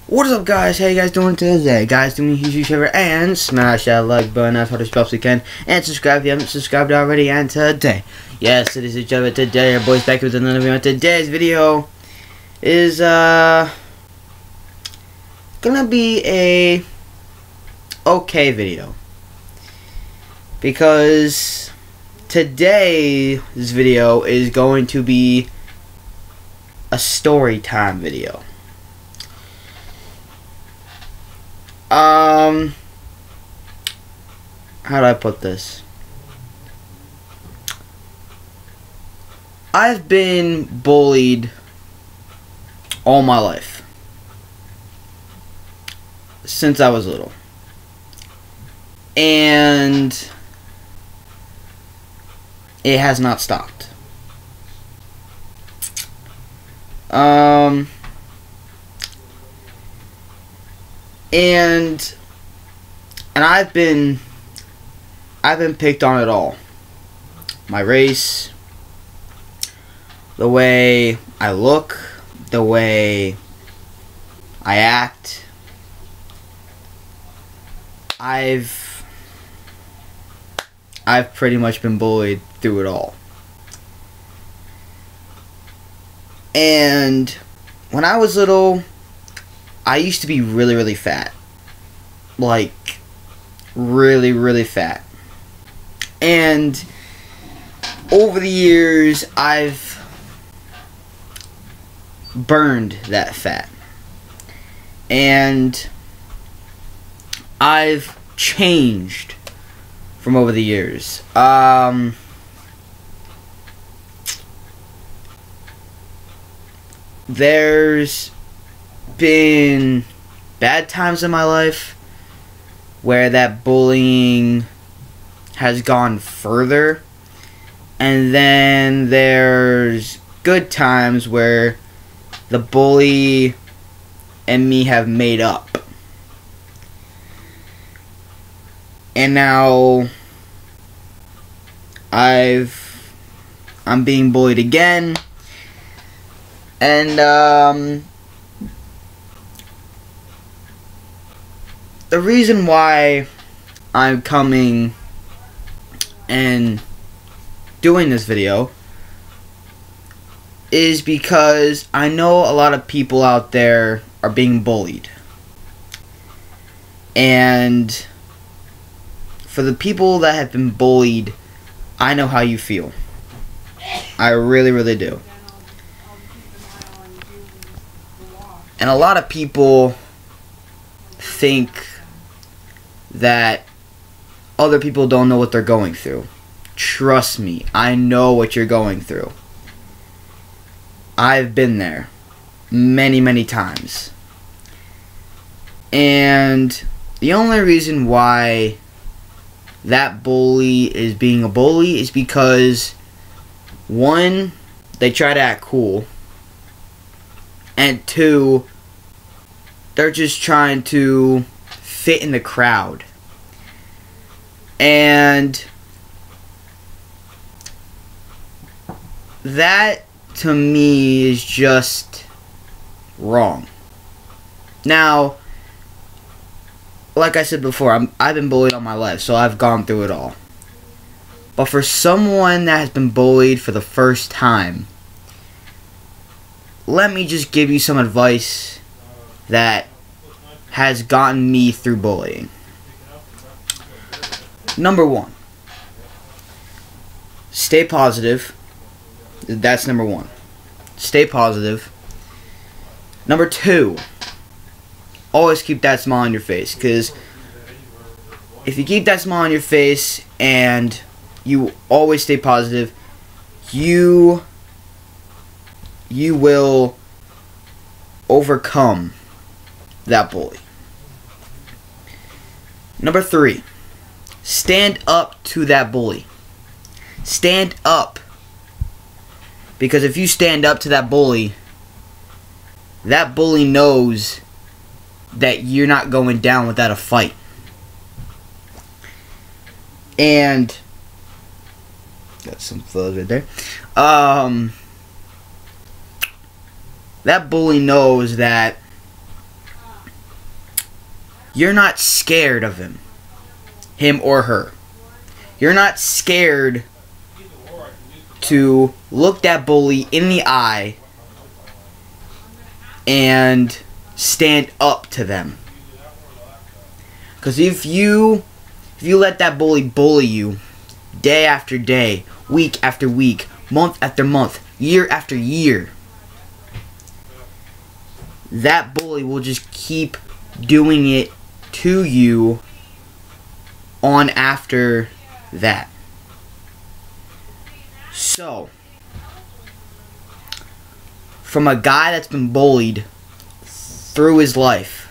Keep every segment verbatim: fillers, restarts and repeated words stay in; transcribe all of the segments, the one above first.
What is up, guys? How you guys doing today? Guys, do me a huge favor and smash that like button as hard as you possibly can, and subscribe if you haven't subscribed already. And today, yes, it is a job. Today, our boys back with another video. Today's video is uh gonna be a okay video, because today's video is going to be a story time video. Um, how do I put this? I've been bullied all my life, since I was little, and it has not stopped. Um... And and I've been I've been picked on at all. My race, the way I look, the way I act. I've I've pretty much been bullied through it all. And when I was little, I used to be really, really fat. Like, really, really fat. And over the years, I've burned that fat. And I've changed from over the years. Um... There's been bad times in my life where that bullying has gone further, and then there's good times where the bully and me have made up. And now I've I'm being bullied again, and um the reason why I'm coming and doing this video is because I know a lot of people out there are being bullied. And for the people that have been bullied, I know how you feel. I really, really do. And a lot of people think that other people don't know what they're going through. Trust me, I know what you're going through. I've been there many, many times. And the only reason why that bully is being a bully is because, one, they try to act cool, and two, they're just trying to fit in the crowd. And that, to me, is just wrong. Now, like I said before, I'm, I've been bullied all my life, so I've gone through it all. But for someone that has been bullied for the first time, let me just give you some advice that has gotten me through bullying. Number one, stay positive. That's number one. Stay positive. Number two, always keep that smile on your face, because if you keep that smile on your face and you always stay positive, you you will overcome that bully. Number three, stand up to that bully. Stand up. Because if you stand up to that bully, that bully knows that you're not going down without a fight. And got some fuzz right there. Um that bully knows that you're not scared of him. Him or her. You're not scared to look that bully in the eye and stand up to them. Because if you if you let that bully bully you day after day, week after week, month after month, year after year, that bully will just keep doing it to you on after that. So, from a guy that's been bullied through his life,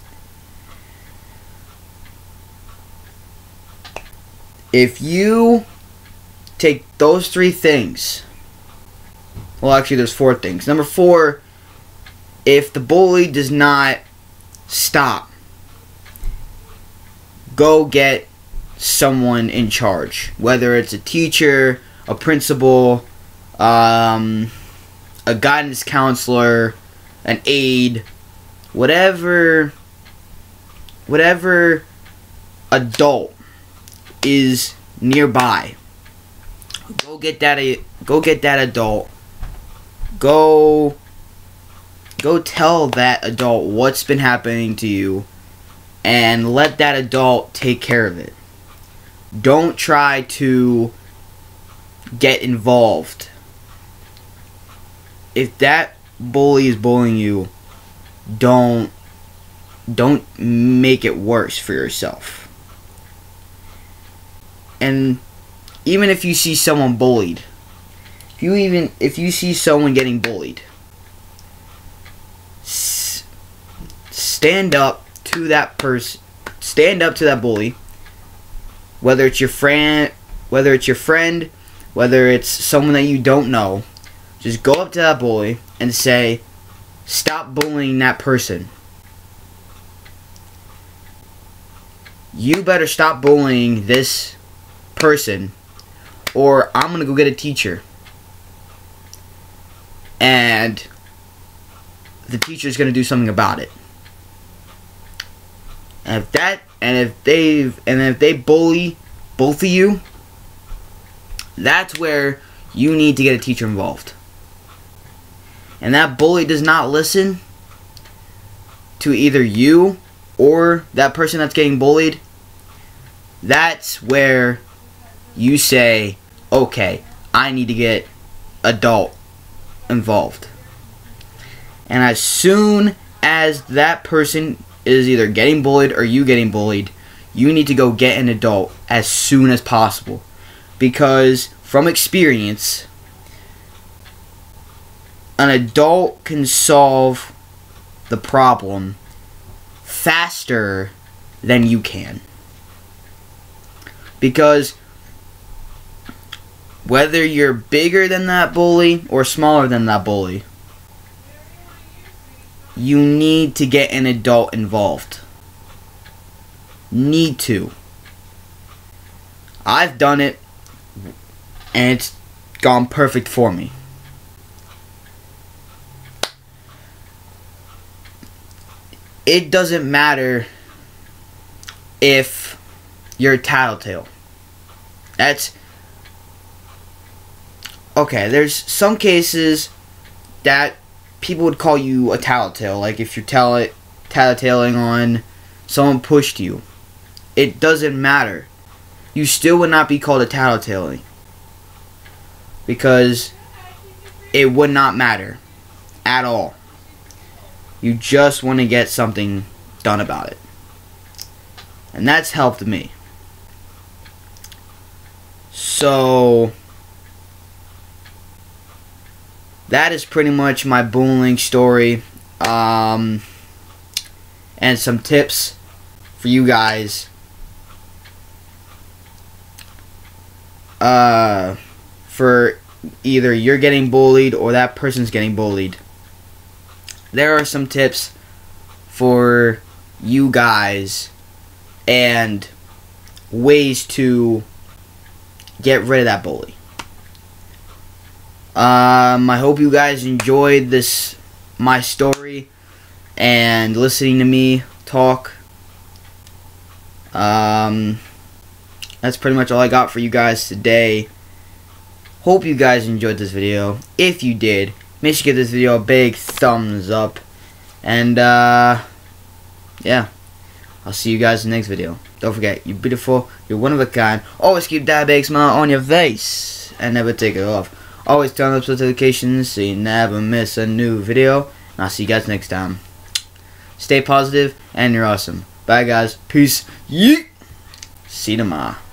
if you take those three things, well, actually there's four things. Number four, if the bully does not stop, go get someone in charge, whether it's a teacher, a principal, um, a guidance counselor, an aide, whatever, whatever adult is nearby. Go get that. Go get that adult. Go. Go tell that adult what's been happening to you, and let that adult take care of it. Don't try to get involved. If that bully is bullying you, don't don't make it worse for yourself. And even if you see someone bullied, if you even if you see someone getting bullied, s- stand up to that person. Stand up to that bully. Whether it's your friend, whether it's your friend, whether it's someone that you don't know, just go up to that bully and say, "Stop bullying that person. You better stop bullying this person, or I'm gonna go get a teacher, and the teacher's gonna do something about it." And if that, and if they, and if they bully both of you, that's where you need to get a teacher involved. And that bully does not listen to either you or that person that's getting bullied, that's where you say, okay, I need to get adult involved. And as soon as that person is either getting bullied or you getting bullied, you need to go get an adult as soon as possible. Because from experience, an adult can solve the problem faster than you can. Because whether you're bigger than that bully or smaller than that bully, you need to get an adult involved. Need to. I've done it, and it's gone perfect for me. It doesn't matter if you're a tattletale. That's okay. There's some cases that people would call you a tattletale, like if you're tell tattletaling on someone pushed you. It doesn't matter. You still would not be called a tattletaling, because it would not matter at all. You just want to get something done about it. And that's helped me. So that is pretty much my bullying story, um, and some tips for you guys. Uh, for either you're getting bullied or that person's getting bullied. There are some tips for you guys and ways to get rid of that bully. Um, I hope you guys enjoyed this, my story, and listening to me talk. Um, that's pretty much all I got for you guys today. Hope you guys enjoyed this video. If you did, make sure you give this video a big thumbs up. And, uh, yeah. I'll see you guys in the next video. Don't forget, you're beautiful, you're one of a kind. Always keep that big smile on your face. And never take it off. Always turn on post notifications so you never miss a new video. And I'll see you guys next time. Stay positive, and you're awesome. Bye, guys. Peace. Yeet. See you tomorrow.